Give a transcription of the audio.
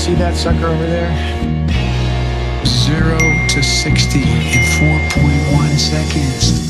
see that sucker over there? 0 to 60 in 4.1 seconds.